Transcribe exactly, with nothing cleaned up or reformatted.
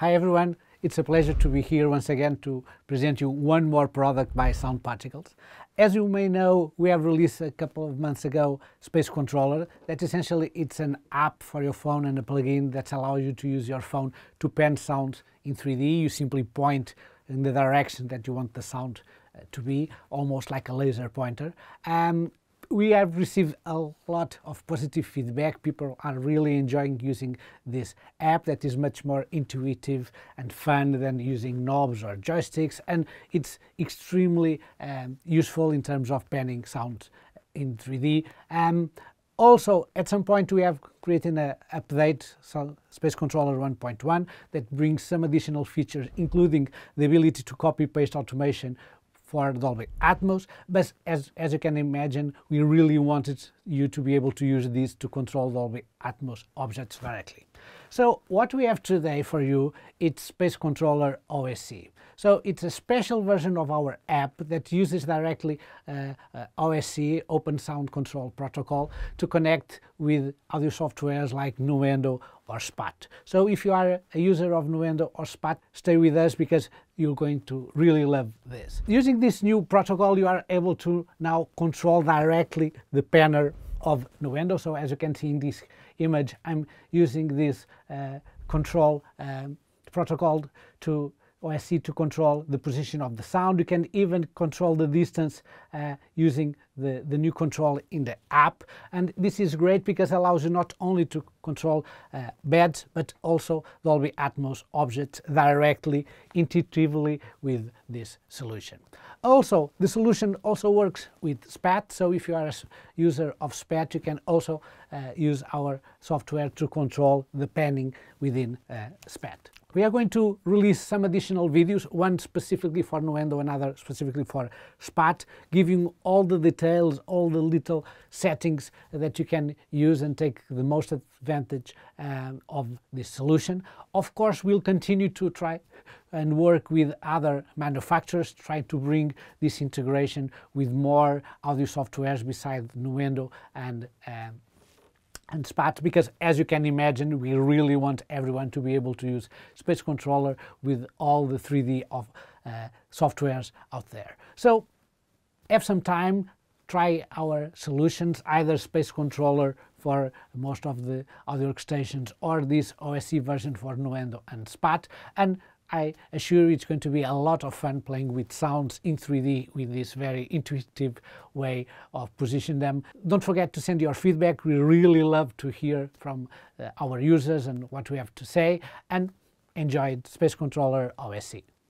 Hi everyone, it's a pleasure to be here once again to present you one more product by Sound Particles. As you may know, we have released a couple of months ago Space Controller, that essentially it's an app for your phone and a plugin that allows you to use your phone to pen sounds in three D. You simply point in the direction that you want the sound uh, to be, almost like a laser pointer. Um, We have received a lot of positive feedback. People are really enjoying using this app that is much more intuitive and fun than using knobs or joysticks, and it's extremely um, useful in terms of penning sounds in three D. Um, also, at some point we have created an update, so Space Controller one point one, that brings some additional features, including the ability to copy-paste automation for Dolby Atmos, but as, as you can imagine, we really wanted you to be able to use this to control Dolby Atmos objects directly. So what we have today for you, it's Space Controller O S C. So it's a special version of our app that uses directly uh, uh, O S C, Open Sound Control Protocol, to connect with audio softwares like Nuendo or SPAT. So if you are a user of Nuendo or SPAT, stay with us because you're going to really love this. Using this new protocol, you are able to now control directly the penner of Nuendo. So as you can see in this image, I'm using this uh, control um, protocol to O S C to control the position of the sound. You can even control the distance uh, using the, the new control in the app. And this is great because it allows you not only to control uh, beds, but also Dolby Atmos objects directly, intuitively with this solution. Also, the solution also works with SPAT. So if you are a user of SPAT, you can also uh, use our software to control the panning within uh, SPAT. We are going to release some additional videos, one specifically for Nuendo, another specifically for SPAT, giving all the details, all the little settings that you can use and take the most advantage um, of this solution. Of course, we'll continue to try and work with other manufacturers, try to bring this integration with more audio softwares besides Nuendo and um, and SPAT, because as you can imagine, we really want everyone to be able to use Space Controller with all the three D of uh, softwares out there. So have some time, try our solutions, either Space Controller for most of the audio workstations or this O S C version for Nuendo and SPAT, and I assure you it's going to be a lot of fun playing with sounds in three D with this very intuitive way of positioning them. Don't forget to send your feedback. We really love to hear from uh, our users and what we have to say, and enjoy Space Controller O S C.